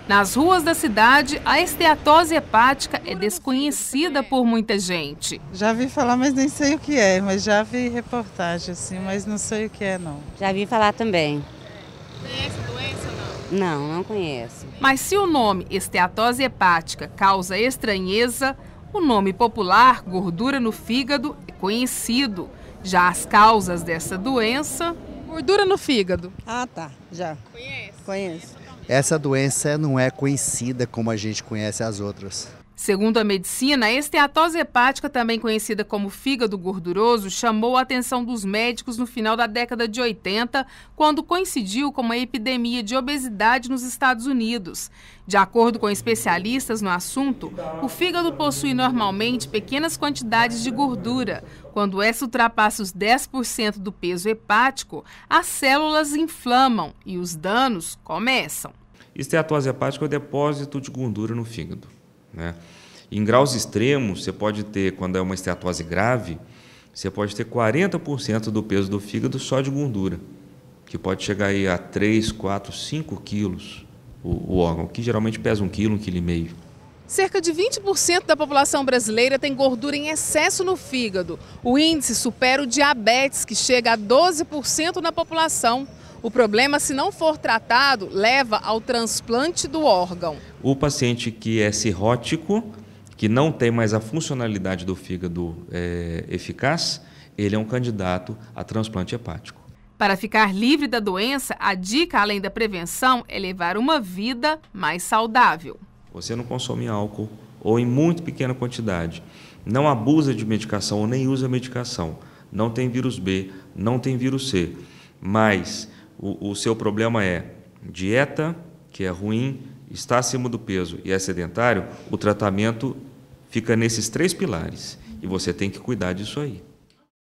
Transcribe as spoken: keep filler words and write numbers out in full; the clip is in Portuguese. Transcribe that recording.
Nas ruas da cidade, a esteatose hepática é desconhecida por muita gente. Já vi falar, mas nem sei o que é, mas já vi reportagem assim, mas não sei o que é não. Já vi falar também. Conhece a doença ou não? Não, não conheço. Mas se o nome esteatose hepática causa estranheza, o nome popular, gordura no fígado, é conhecido. Já as causas dessa doença... Gordura no fígado. Ah, tá, já. Conhece? Conheço. Essa doença não é conhecida como a gente conhece as outras. Segundo a medicina, a esteatose hepática, também conhecida como fígado gorduroso, chamou a atenção dos médicos no final da década de oitenta, quando coincidiu com uma epidemia de obesidade nos Estados Unidos. De acordo com especialistas no assunto, o fígado possui normalmente pequenas quantidades de gordura. Quando essa ultrapassa os dez por cento do peso hepático, as células inflamam e os danos começam. Esteatose hepática é o depósito de gordura no fígado, né? Em graus extremos, você pode ter, quando é uma esteatose grave, você pode ter quarenta por cento do peso do fígado só de gordura, que pode chegar aí a três, quatro, cinco quilos o, o órgão, que geralmente pesa um quilo, um quilo e meio. Cerca de vinte por cento da população brasileira tem gordura em excesso no fígado. O índice supera o diabetes, que chega a doze por cento na população. O problema, se não for tratado, leva ao transplante do órgão. O paciente que é cirrótico, que não tem mais a funcionalidade do fígado é, eficaz, ele é um candidato a transplante hepático. Para ficar livre da doença, a dica, além da prevenção, é levar uma vida mais saudável. Você não consome álcool ou em muito pequena quantidade, não abusa de medicação ou nem usa medicação, não tem vírus B, não tem vírus C, mas o, o seu problema é dieta, que é ruim, está acima do peso e é sedentário, o tratamento fica nesses três pilares e você tem que cuidar disso aí.